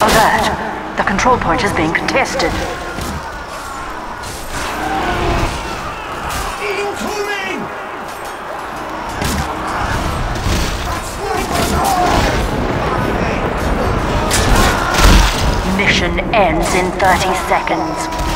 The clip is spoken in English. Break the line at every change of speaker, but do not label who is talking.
Alert! The control point is being contested.
Incoming!
Mission ends in 30 seconds.